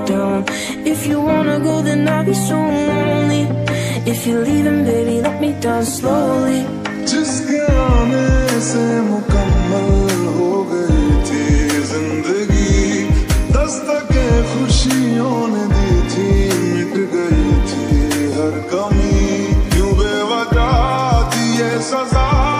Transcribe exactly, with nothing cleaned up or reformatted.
down. If you wanna go, then I'll be so lonely. If you're leaving, baby, let me down slowly. जिसके आने से मुकम्मल हो गई थी जिंदगी, दस्तके खुशियों ने दी थी, मिट गई थी हर कमी। क्यों बेवजह थी ये सजा।